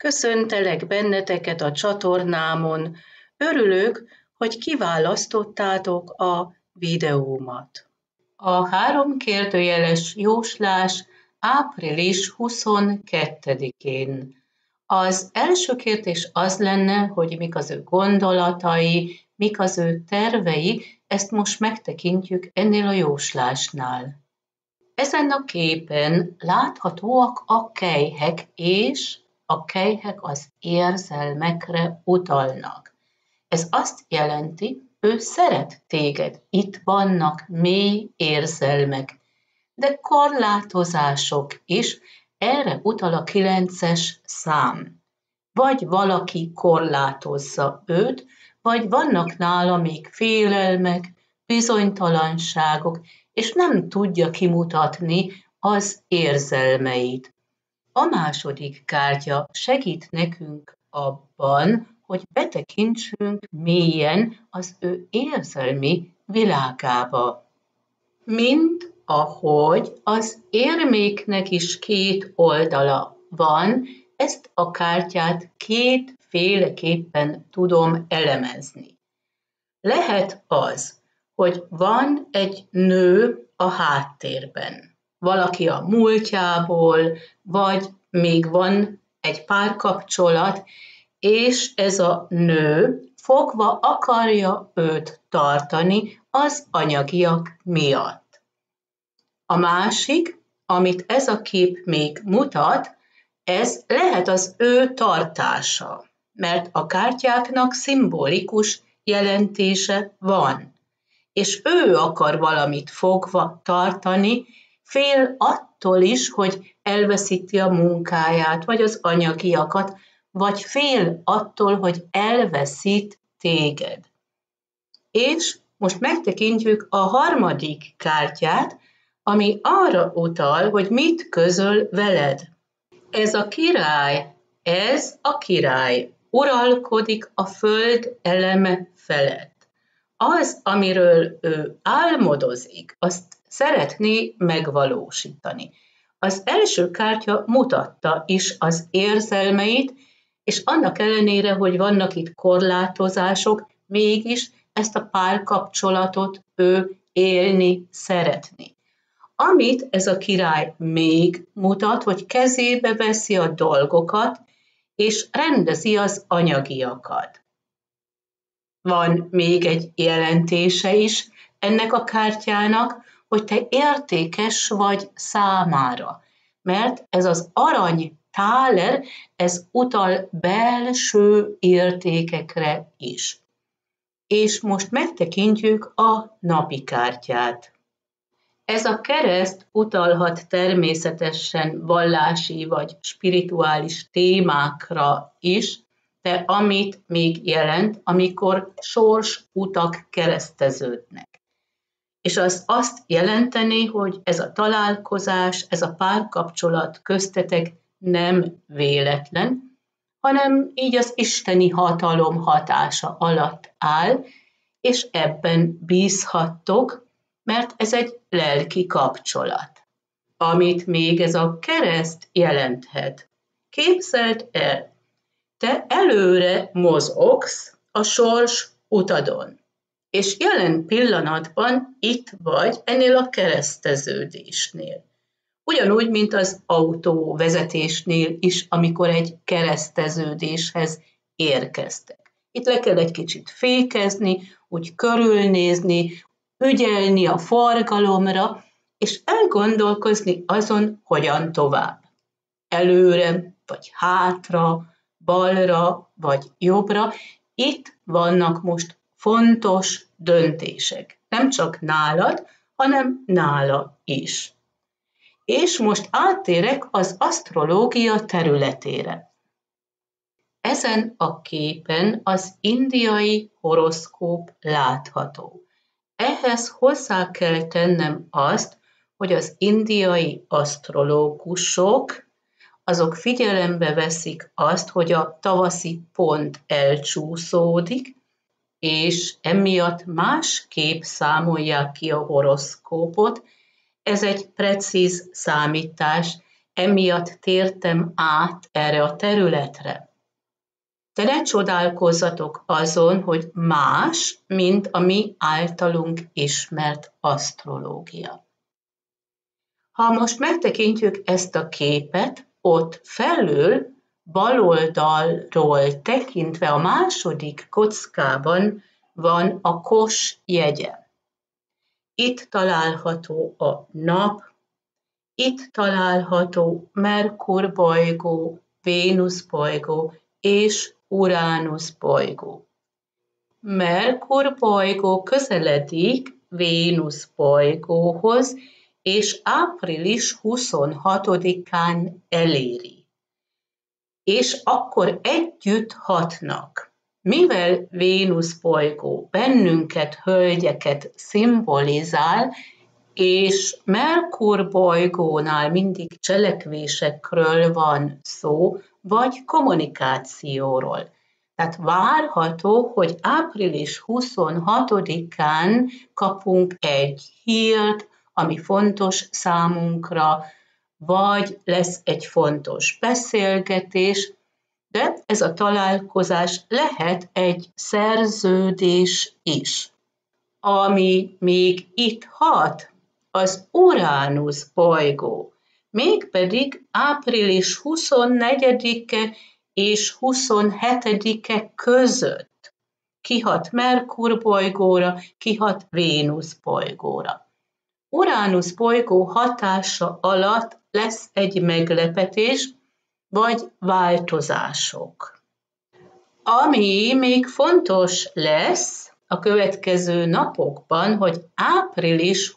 Köszöntelek benneteket a csatornámon. Örülök, hogy kiválasztottátok a videómat. A 3 kérdőjeles jóslás április 22-én. Az első kérdés az lenne, hogy mik az ő gondolatai, mik az ő tervei, ezt most megtekintjük ennél a jóslásnál. Ezen a képen láthatóak a kelyhek, és a kelyhek az érzelmekre utalnak. Ez azt jelenti, ő szeret téged, itt vannak mély érzelmek, de korlátozások is, erre utal a 9-es szám. Vagy valaki korlátozza őt, vagy vannak nála még félelmek, bizonytalanságok, és nem tudja kimutatni az érzelmeit. A második kártya segít nekünk abban, hogy betekintsünk mélyen az ő érzelmi világába. Mint ahogy az érméknek is 2 oldala van, ezt a kártyát 2 féleképpen tudom elemezni. Lehet az, hogy van egy nő a háttérben, valaki a múltjából, vagy még van egy párkapcsolat, és ez a nő fogva akarja őt tartani az anyagiak miatt. A másik, amit ez a kép még mutat, ez lehet az ő tartása, mert a kártyáknak szimbolikus jelentése van, és ő akar valamit fogva tartani, fél attól is, hogy elveszíti a munkáját, vagy az anyagiakat, vagy fél attól, hogy elveszít téged. És most megtekintjük a harmadik kártyát, ami arra utal, hogy mit közöl veled. Ez a király uralkodik a föld eleme felett. Az, amiről ő álmodozik, azt szeretné megvalósítani. Az első kártya mutatta is az érzelmeit, és annak ellenére, hogy vannak itt korlátozások, mégis ezt a párkapcsolatot ő élni szeretné. Amit ez a király még mutat, hogy kezébe veszi a dolgokat, és rendezi az anyagiakat. Van még egy jelentése is ennek a kártyának, hogy te értékes vagy számára, mert ez az arany táler, ez utal belső értékekre is. És most megtekintjük a napi kártyát. Ez a kereszt utalhat természetesen vallási vagy spirituális témákra is, de amit még jelent, amikor sorsutak kereszteződnek. És az azt jelenteni, hogy ez a találkozás, ez a párkapcsolat köztetek nem véletlen, hanem így az isteni hatalom hatása alatt áll, és ebben bízhattok, mert ez egy lelki kapcsolat. Amit még ez a kereszt jelenthet. Képzeld el, te előre mozogsz a sors utadon, és jelen pillanatban itt vagy ennél a kereszteződésnél. Ugyanúgy, mint az autóvezetésnél is, amikor egy kereszteződéshez érkeztek. Itt le kell egy kicsit fékezni, úgy körülnézni, ügyelni a forgalomra, és elgondolkozni azon, hogyan tovább. Előre, vagy hátra, balra, vagy jobbra. Itt vannak most fontos döntések. Nem csak nálad, hanem nála is. És most áttérek az asztrológia területére. Ezen a képen az indiai horoszkóp látható. Ehhez hozzá kell tennem azt, hogy az indiai asztrológusok, azok figyelembe veszik azt, hogy a tavaszi pont elcsúszódik, és emiatt másképp számolják ki a horoszkópot. Ez egy precíz számítás, emiatt tértem át erre a területre. De ne csodálkozzatok azon, hogy más, mint a mi általunk ismert asztrológia. Ha most megtekintjük ezt a képet, ott felül bal oldalról tekintve a második kockában van a kos jegye. Itt található a nap, itt található Merkur bolygó, Vénusz bolygó és Uránusz bolygó. Merkur bolygó közeledik Vénusz bolygóhoz, és április 26-án eléri. És akkor együtt hatnak. Mivel Vénusz bolygó bennünket, hölgyeket szimbolizál, és Merkur bolygónál mindig cselekvésekről van szó, vagy kommunikációról. Tehát várható, hogy április 26-án kapunk egy hírt, ami fontos számunkra, vagy lesz egy fontos beszélgetés, de ez a találkozás lehet egy szerződés is. Ami még itt hat, az Uránusz bolygó, mégpedig április 24-e és 27-e között kihat Merkur bolygóra, kihat Vénusz bolygóra. Uránusz bolygó hatása alatt lesz egy meglepetés, vagy változások. Ami még fontos lesz a következő napokban, hogy április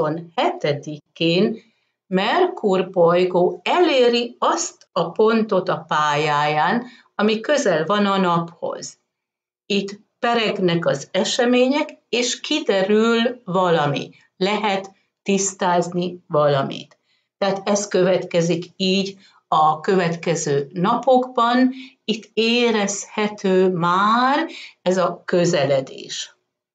27-én Merkur bolygó eléri azt a pontot a pályáján, ami közel van a naphoz. Itt peregnek az események, és kiderül valami. Lehet tisztázni valamit. Tehát ez következik így a következő napokban. Itt érezhető már ez a közeledés.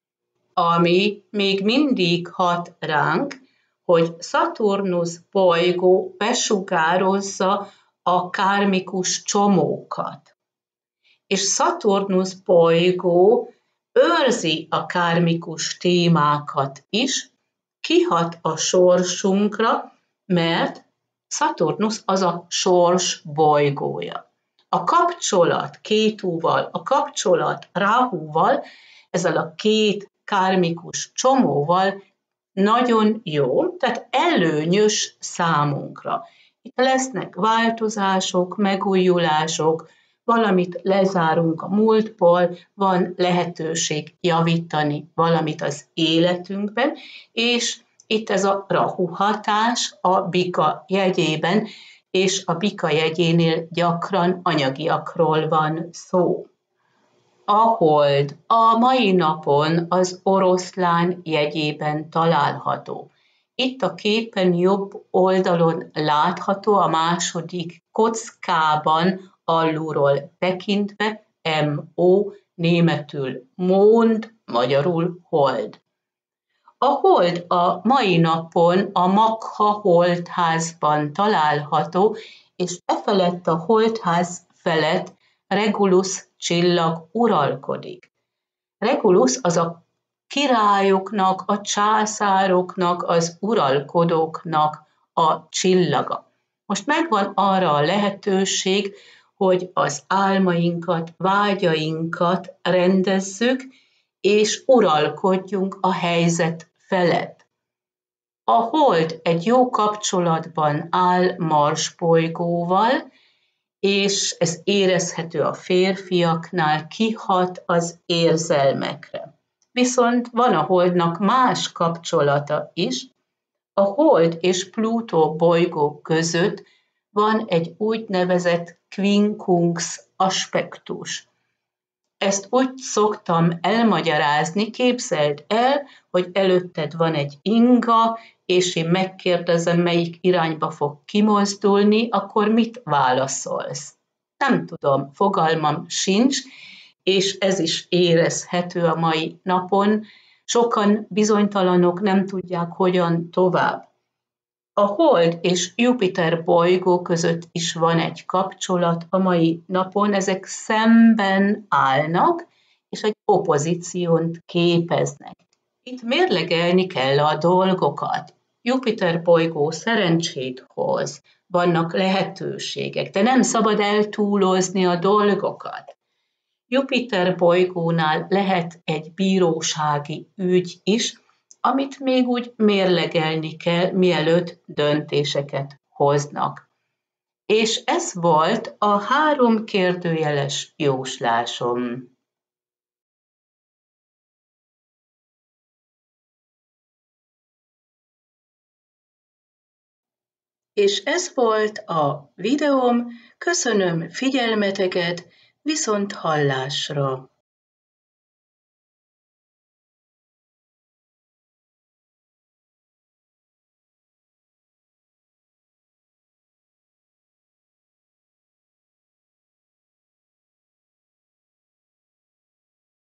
Ami még mindig hat ránk, hogy Szaturnusz bolygó besugározza a kármikus csomókat. És Szaturnusz bolygó őrzi a kármikus témákat is, kihat a sorsunkra, mert Szaturnusz az a sors bolygója. A kapcsolat Kétuval, a kapcsolat Ráhúval, ezzel a két kármikus csomóval nagyon jó, tehát előnyös számunkra. Itt lesznek változások, megújulások, valamit lezárunk a múltból, van lehetőség javítani valamit az életünkben, és itt ez a Rahu hatás a bika jegyében, és a bika jegyénél gyakran anyagiakról van szó. A hold a mai napon az oroszlán jegyében található. Itt a képen jobb oldalon látható a második kockában alulról tekintve MO, németül mond, magyarul hold. A hold a mai napon a Magha holdházban található, és efelett a holdház felett Regulus csillag uralkodik. Regulus az a királyoknak, a császároknak, az uralkodóknak a csillaga. Most megvan arra a lehetőség, hogy az álmainkat, vágyainkat rendezzük, és uralkodjunk a helyzet felett. A hold egy jó kapcsolatban áll Mars bolygóval, és ez érezhető a férfiaknál, kihat az érzelmekre. Viszont van a holdnak más kapcsolata is. A hold és Plutó bolygók között van egy úgynevezett quincunx aspektus. Ezt úgy szoktam elmagyarázni, képzeld el, hogy előtted van egy inga, és én megkérdezem, melyik irányba fog kimozdulni, akkor mit válaszolsz? Nem tudom, fogalmam sincs, és ez is érezhető a mai napon. Sokan bizonytalanok, nem tudják, hogyan tovább. A Hold és Jupiter bolygó között is van egy kapcsolat a mai napon, ezek szemben állnak, és egy opozíciót képeznek. Itt mérlegelni kell a dolgokat. Jupiter bolygó szerencsét hoz, vannak lehetőségek, de nem szabad eltúlozni a dolgokat. Jupiter bolygónál lehet egy bírósági ügy is, amit még úgy mérlegelni kell, mielőtt döntéseket hoznak. És ez volt a 3 kérdőjeles jóslásom. És ez volt a videóm, köszönöm figyelmeteket, viszont hallásra!